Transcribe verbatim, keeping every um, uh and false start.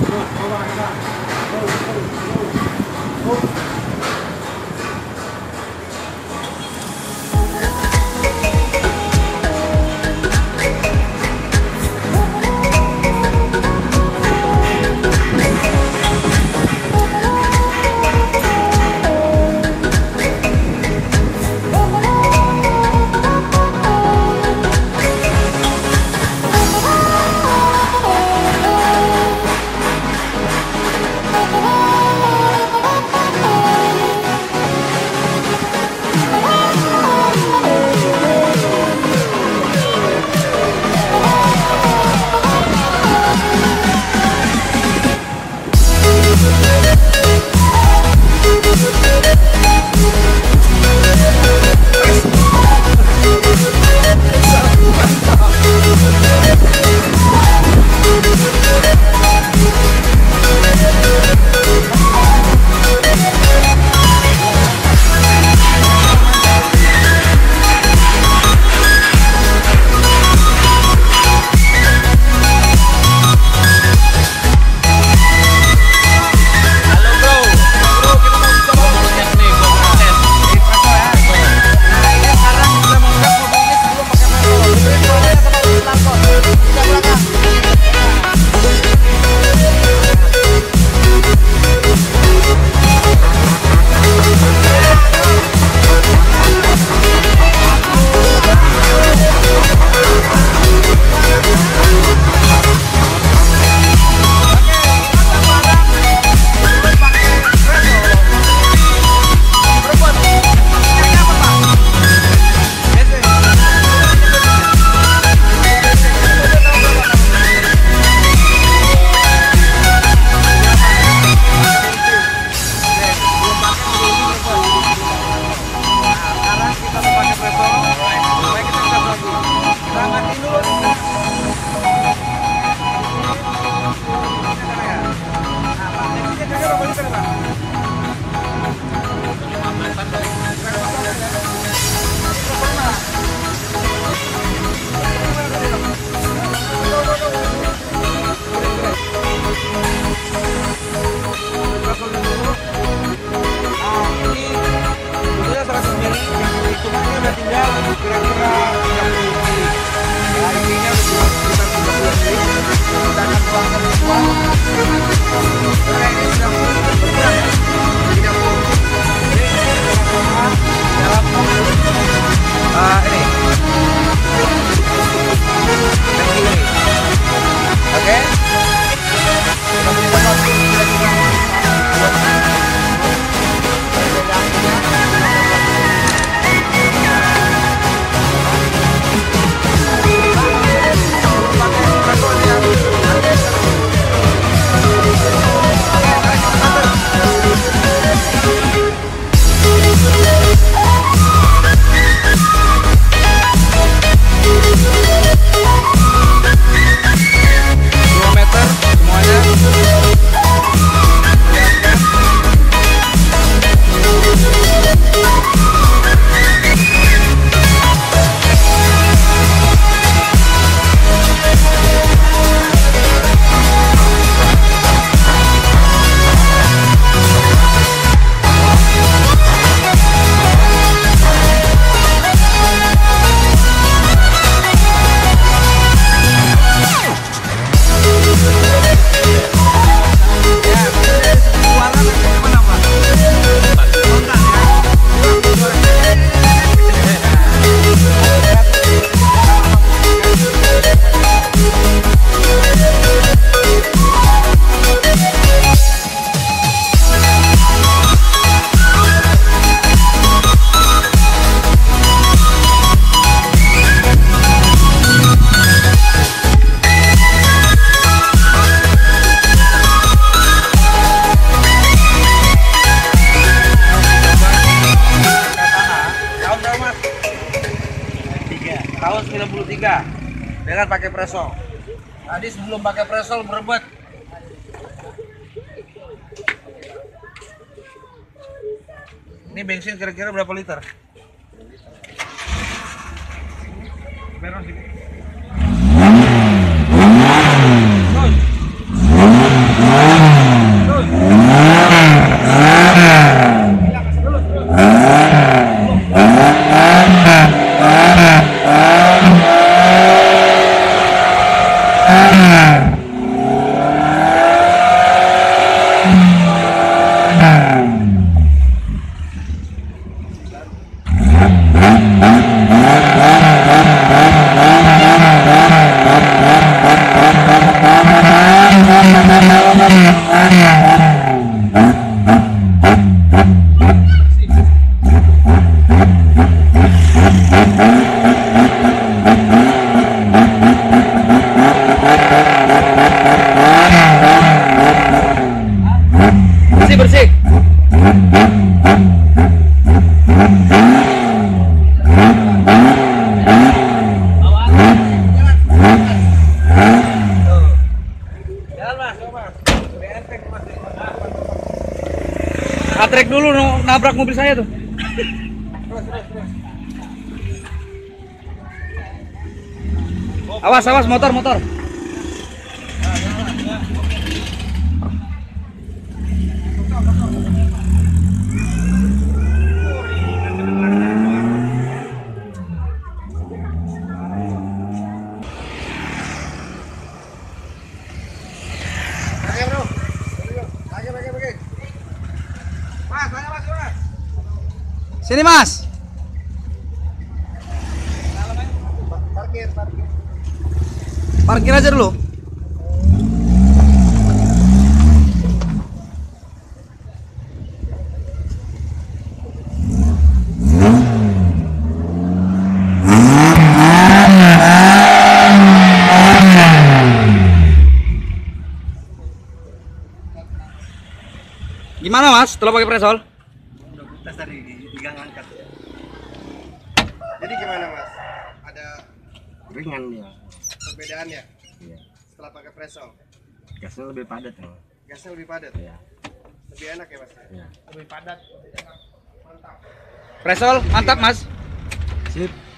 dengan pakai preso. Tadi sebelum pakai preso berebut. Ini bensin kira-kira berapa liter? Beres sih. nabrak mobil saya tuh. Terus, terus, terus. Awas, awas motor, motor. Pakai, bro. Pakai, pakai, pakai. Mas, mana mas, mas? Sini, Mas. Parkir, parkir. Parkir aja dulu. Gimana, Mas? Setelah pakai presol? Udah tes tadi di gang angkat. Jadi gimana mas? Ada Ringan dia. perbedaannya Iya. setelah pakai presol? Gasnya lebih padat ya. Gasnya lebih padat, Iya. lebih enak ya mas? Iya. Lebih padat, lebih enak, mantap. Presol mantap, Mas. Sip.